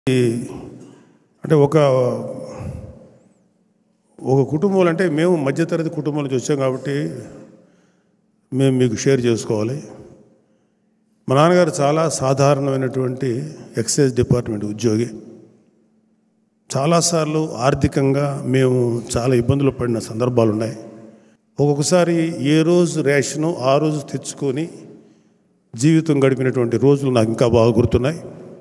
అంటే ఒక కుటుంబం అంటే మేము మధ్యతరగతి కుటుంబం నుంచి వచ్చాం కాబట్టి మేము మీకు షేర్ చేసుకోవాలి. మా నాన్నగారు చాలా సాధారణమైనటువంటి ఎక్సైజ్ డిపార్ట్మెంట్ ఉద్యోగి. చాలాసార్లు ఆర్థికంగా మేము చాలా ఇబ్బందులు పడిన సందర్భాలు ఉన్నాయి. ఒక్కొక్కసారి ఏ రోజు రేషను ఆ రోజు తెచ్చుకొని జీవితం గడిపినటువంటి రోజులు నాకు ఇంకా బాగా గుర్తున్నాయి.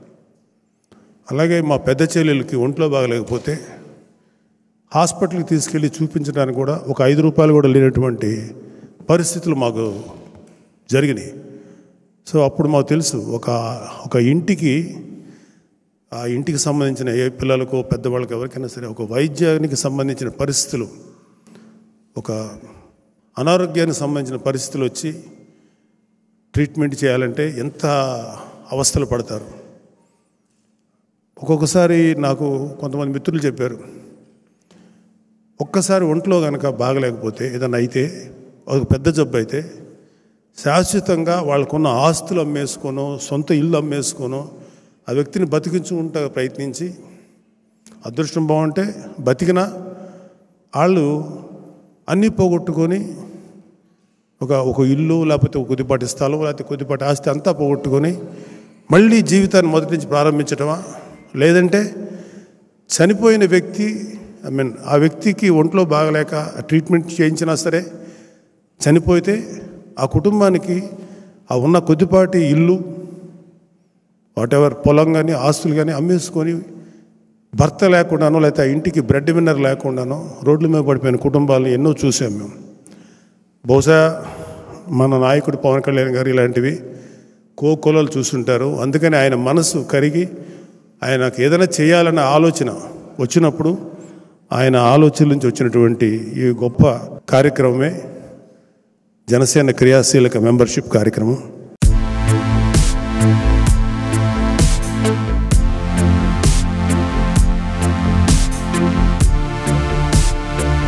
అలాగే మా పెద్ద చెల్లెలకి ఒంట్లో బాగలేకపోతే హాస్పిటల్కి తీసుకెళ్ళి చూపించడానికి కూడా ఒక 5 రూపాయలు కూడా లేనటువంటి పరిస్థితులు మాకు జరిగినాయి. సో అప్పుడు మాకు తెలుసు ఒక ఇంటికి ఆ ఇంటికి సంబంధించిన ఏ పిల్లలకు పెద్దవాళ్ళకి ఎవరికైనా సరే ఒక వైద్యానికి సంబంధించిన పరిస్థితులు, ఒక అనారోగ్యానికి సంబంధించిన పరిస్థితులు వచ్చి ట్రీట్మెంట్ చేయాలంటే ఎంత అవస్థలు పడతారు. ఒక్కొక్కసారి నాకు కొంతమంది మిత్రులు చెప్పారు, ఒక్కసారి ఒంట్లో కనుక బాగలేకపోతే ఏదన్నా అయితే ఒక పెద్ద జబ్బు అయితే శాశ్వతంగా వాళ్ళకున్న ఆస్తులు అమ్మేసుకోనో సొంత ఇల్లు అమ్మేసుకోనో ఆ వ్యక్తిని బతికించుకుంటా ప్రయత్నించి అదృష్టం బాగుంటే బతికినా వాళ్ళు అన్నీ పోగొట్టుకొని ఒక ఇల్లు లేకపోతే ఒక కొద్దిపాటి స్థలం లేకపోతే కొద్దిపాటి ఆస్తి అంతా పోగొట్టుకొని మళ్ళీ జీవితాన్ని మొదటి నుంచి ప్రారంభించటమా, లేదంటే చనిపోయిన వ్యక్తి ఆ వ్యక్తికి ఒంట్లో బాగలేక ట్రీట్మెంట్ చేయించినా సరే చనిపోతే ఆ కుటుంబానికి ఆ ఉన్న కొద్దిపాటి ఇల్లు వాటెవర్ పొలం కానీ ఆస్తులు కానీ అమ్మేసుకొని భర్త లేకుండానో లేకపోతే ఆ ఇంటికి బ్రెడ్ విన్నర్ లేకుండానో రోడ్ల మీద పడిపోయిన కుటుంబాలను ఎన్నో చూసాం మేము. బహుశా మన నాయకుడు పవన్ కళ్యాణ్ గారు ఇలాంటివి కోకొలలు చూస్తుంటారు. అందుకని ఆయన మనసు కరిగి ఆయనకు ఏదైనా చేయాలన్న ఆలోచన వచ్చినప్పుడు ఆయన ఆలోచన నుంచి వచ్చినటువంటి ఈ గొప్ప కార్యక్రమమే జనసేన క్రియాశీలక మెంబర్షిప్ కార్యక్రమం.